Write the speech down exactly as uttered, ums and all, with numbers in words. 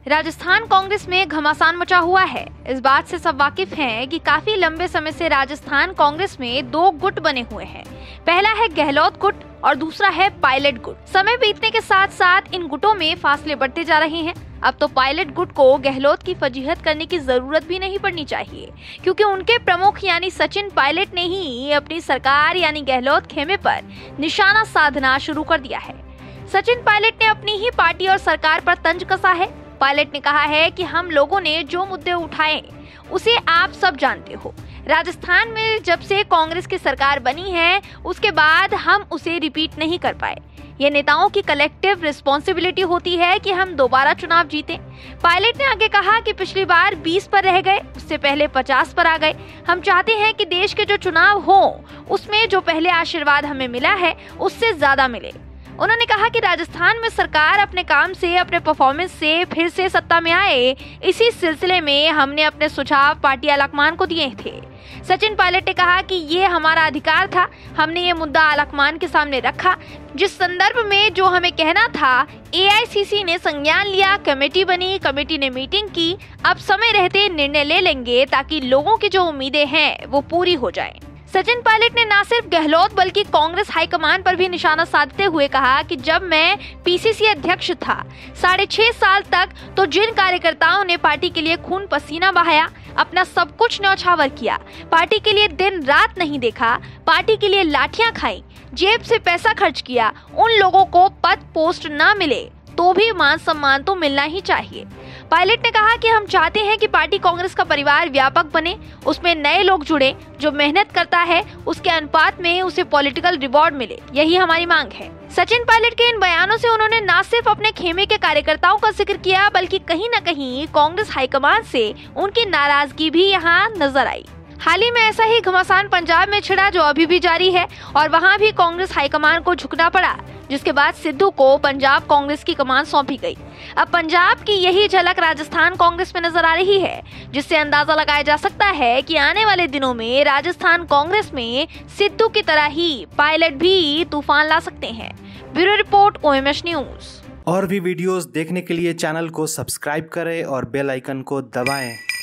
राजस्थान कांग्रेस में घमासान मचा हुआ है। इस बात से सब वाकिफ हैं कि काफी लंबे समय से राजस्थान कांग्रेस में दो गुट बने हुए हैं। पहला है गहलोत गुट और दूसरा है पायलट गुट। समय बीतने के साथ साथ इन गुटों में फासले बढ़ते जा रहे हैं। अब तो पायलट गुट को गहलोत की फजीहत करने की जरूरत भी नहीं पड़नी चाहिए, क्योंकि उनके प्रमुख यानी सचिन पायलट ने ही अपनी सरकार यानी गहलोत खेमे पर निशाना साधना शुरू कर दिया है। सचिन पायलट ने अपनी ही पार्टी और सरकार पर तंज कसा है। पायलट ने कहा है कि हम लोगों ने जो मुद्दे उठाए उसे आप सब जानते हो। राजस्थान में जब से कांग्रेस की सरकार बनी है उसके बाद हम उसे रिपीट नहीं कर पाए। ये नेताओं की कलेक्टिव रिस्पॉन्सिबिलिटी होती है कि हम दोबारा चुनाव जीतें। पायलट ने आगे कहा कि पिछली बार बीस पर रह गए, उससे पहले पचास पर आ गए। हम चाहते हैं कि देश के जो चुनाव हो उसमें जो पहले आशीर्वाद हमें मिला है उससे ज्यादा मिले। उन्होंने कहा कि राजस्थान में सरकार अपने काम से, अपने परफॉर्मेंस से फिर से सत्ता में आए, इसी सिलसिले में हमने अपने सुझाव पार्टी आलाकमान को दिए थे। सचिन पायलट ने कहा कि ये हमारा अधिकार था, हमने ये मुद्दा आलाकमान के सामने रखा। जिस संदर्भ में जो हमें कहना था ए आई सी सी ने संज्ञान लिया, कमेटी बनी, कमेटी ने मीटिंग की। अब समय रहते निर्णय ले लेंगे ताकि लोगों की जो उम्मीदें हैं वो पूरी हो जाएं। सचिन पायलट ने न सिर्फ गहलोत बल्कि कांग्रेस हाईकमान पर भी निशाना साधते हुए कहा कि जब मैं पी सी सी अध्यक्ष था साढ़े छह साल तक, तो जिन कार्यकर्ताओं ने पार्टी के लिए खून पसीना बहाया, अपना सब कुछ न्यौछावर किया, पार्टी के लिए दिन रात नहीं देखा, पार्टी के लिए लाठियां खाई, जेब से पैसा खर्च किया, उन लोगों को पद पोस्ट न मिले तो भी मान सम्मान तो मिलना ही चाहिए। पायलट ने कहा कि हम चाहते हैं कि पार्टी कांग्रेस का परिवार व्यापक बने, उसमें नए लोग जुड़े, जो मेहनत करता है उसके अनुपात में उसे पॉलिटिकल रिवॉर्ड मिले, यही हमारी मांग है। सचिन पायलट के इन बयानों से उन्होंने न सिर्फ अपने खेमे के कार्यकर्ताओं का जिक्र किया बल्कि कहीं न कहीं कांग्रेस हाईकमान से उनकी नाराजगी भी यहाँ नजर आई। हाल ही में ऐसा ही घमासान पंजाब में छिड़ा जो अभी भी जारी है और वहाँ भी कांग्रेस हाईकमान को झुकना पड़ा, जिसके बाद सिद्धू को पंजाब कांग्रेस की कमान सौंपी गई। अब पंजाब की यही झलक राजस्थान कांग्रेस में नजर आ रही है, जिससे अंदाजा लगाया जा सकता है कि आने वाले दिनों में राजस्थान कांग्रेस में सिद्धू की तरह ही पायलट भी तूफान ला सकते हैं। Bureau report O M H news. और भी वीडियोस देखने के लिए चैनल को सब्सक्राइब करें और बेल आइकन को दबाएं।